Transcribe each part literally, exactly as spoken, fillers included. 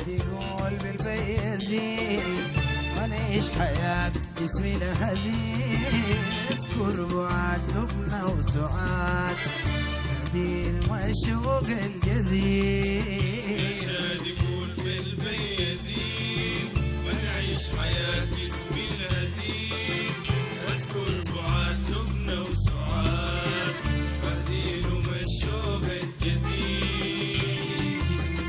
يقول بالبيزين ونعيش حياة جسمي لهزيل. اذكر بعد لبنى وسعاد تهديل والشوق الجزيل. نشاد يقول بالبيزين ونعيش حياة جسمي لهزيل. واذكر بعد لبنى وسعاد تهديل والشوق الجزيل.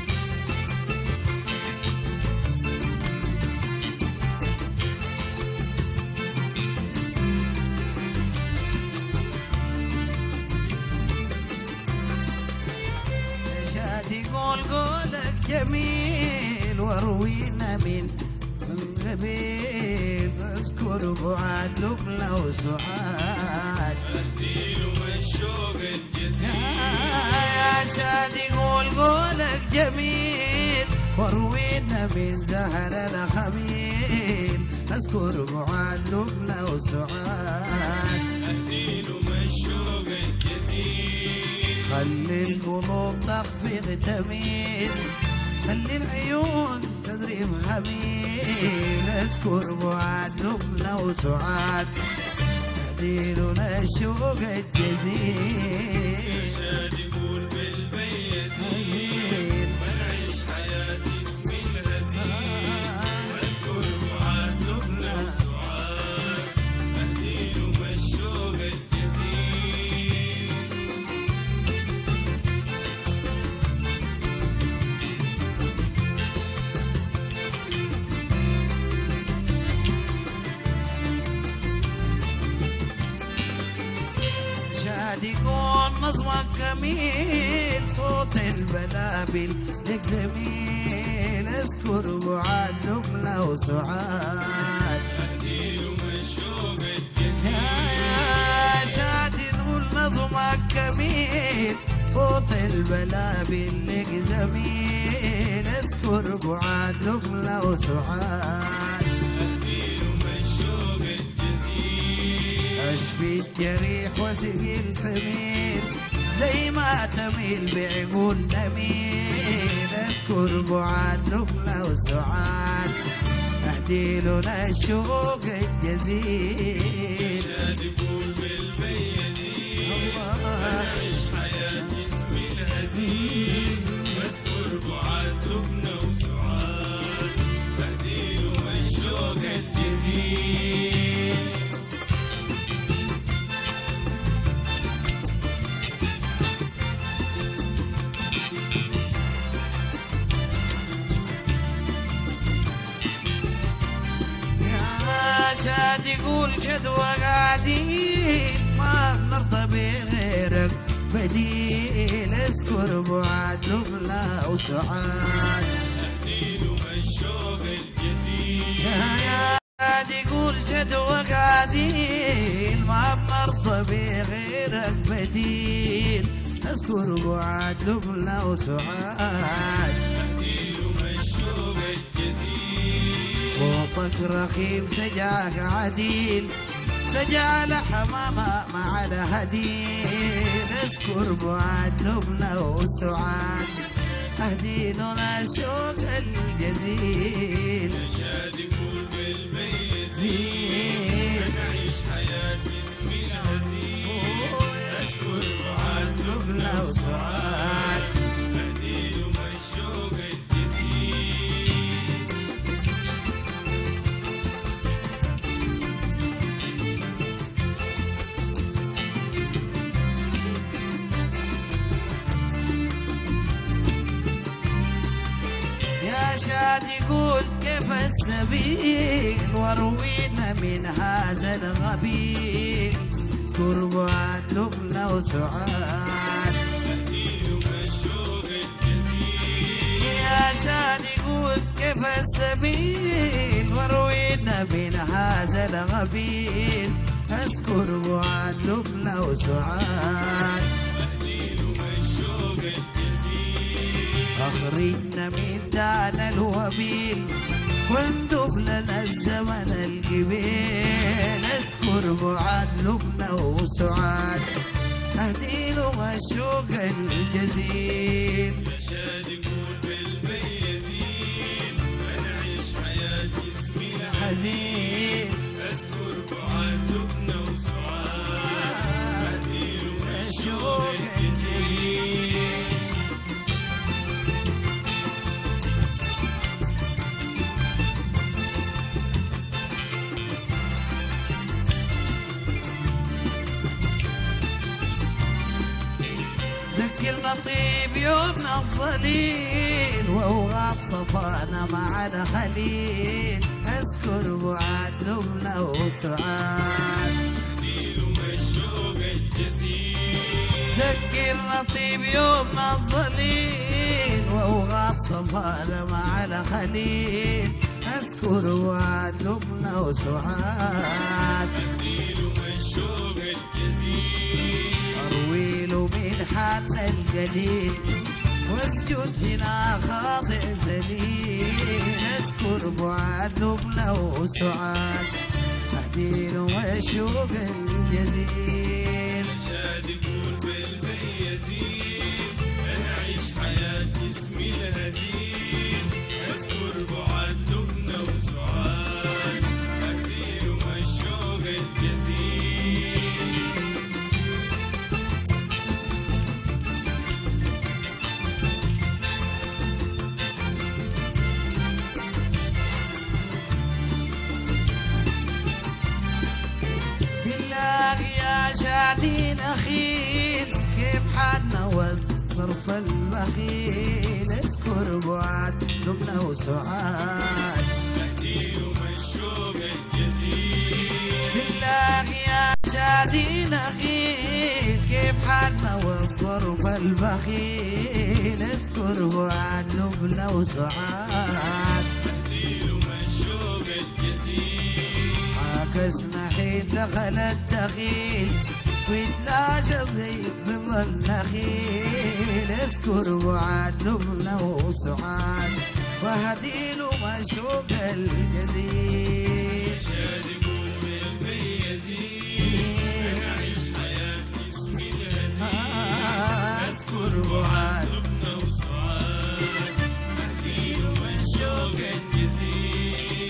يقول قولك جميل واروينا من من قبيل. اذكر بعد لبنى وسعاد تهديل والشوق الجزيل. يا شاد يقول قولك جميل واروينا من زهر الخميل. اذكر بعد لبنى وسعاد تهديل والشوق الجزيل. خلي القلوب تخفق تميل. خلي العيون تذرف حميل. اذكر بعد لبنى وسعاد تهديلنا الشوق الجزيل. نشاد يقول بالبيزين ونعيش حياة جسمي الهزيل. واذكر بعد لبنى وسعاد تهديل والشوق الجزيل. شاد يكون نظمك جميل. صوت البلابل لك زميل. اذكر بعد لبنى وسعاد تهديل والشوق الجزيل. يا شاد نقول نظمك جميل. صوت البلابل لك زميل. اذكر بعد لبنى وسعاد تهديل والشوق الجزيل. اشفي الجريح واسقي السمير زي ما تميل بعقول نميل. اذكر بعد لبنى وسعاد تهديلنا الشوق الجزيل. نشاد يقول بالبيزين ونعيش حياة جسمي الهزيل. واذكر بعد لبنى وسعاد تهديل والشوق الجزيل. شاد يقول جدوى قاعدين ما بنرضى بغيرك بديل. اذكر بعد لبنى وسعاد تهديل والشوق الجزيل. يا شاد يقول جدوى قاعدين ما بنرضى بغيرك بديل. اذكر بعد لبنى وسعاد تهديل والشوق الجزيل. صوتك رخيم سجاك عديل. سجع لحمامة مع الهديل. اذكر بعد لبنى وسعاد تهديلنا الشوق الجزيل. نشاد يقول بالبيزين ونعيش حياة جسمي الهزيل. اذكر بعد لبنى وسعاد تهديل والشوق الجزيل. يا شاد يقول كيف السبيل واروينا من هذا الغبيل. اذكر بعد لبنى وسعاد تهديل والشوق الجزيل. يا شاد يقول كيف السبيل واروينا من هذا الغبيل. اذكر بعد لبنى وسعاد تهديل والشوق الجزيل. اخرجنا من دان الوبيل واندب لنا الزمن القبيل. اذكر بعد لبنى وسعاد تهديل والشوق الجزيل. نشاد يقول بالبيزين الحزين أذكر بعد لبنى وسعاد الشوق الجزيل ذكرنا طيب يومنا الظليل واوغاد صفانا مع الخليل اذكر بعد لبنى وسعاد ديل ومشوق الجزيل ذكرنا طيب يومنا الظليل واوغاد صفانا مع الخليل اذكر بعد لبنى وسعاد ديل ومشوق الجزيل أرويل من حالنا القليل واسجد هنا خاضع ذليل اذكر بعد لبنى وسعاد تحديل وشوق الجزيل شاد يقول بالبيزين أنا أعيش حياتي اسمي الهزيل أذكر بعد لبنى وسعاد تحديل ومشوق الجزيل بالله يا شادين أخيل كيف حالنا والظرف البخيل اذكر بعد لبنى وسعاد تحديل ومشوق الجزيل بالله يا شادين أخيل كيف حالنا والظرف البخيل اذكر بعد لبنى وسعاد تحديل ومشوق الجزيل عاكسنا حين دخل الدخيل ويتلاشى زي ظل النخيل اذكر بعد لبنى وسعاد وهديل مشوق الجزيل شاد يقول بالبيزين أنا أعيش حياتي اسمي الهزيل اذكر بعد لبنى وسعاد تحديل ومشوق الجزيل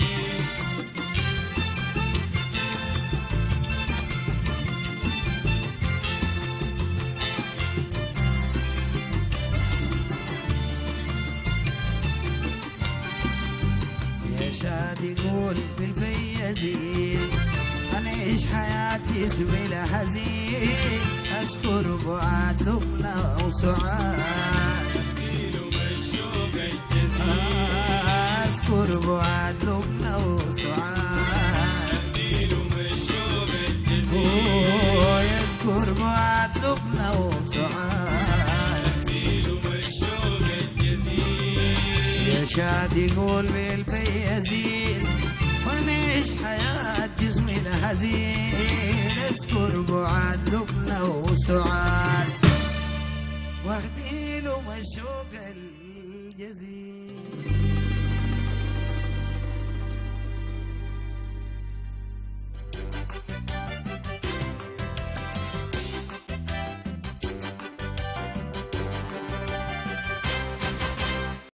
يا شاد يقول بالبيزين أنعيش حياتي اسمي الحزين أذكر بعد لبنى وسعاد تحديل ومشوق الجزيل أذكر بعد لبنى وسعاد تحديل ومشوق الجزيل أوه، يذكر بعد لبنى وسعاد تحديل ومشوق الجزيل يا شاد يقول بالبيزين ونعيش حياتي اسمي الحزين اذكر بعد لبنى وسعاد واخديله مشوق الجزيل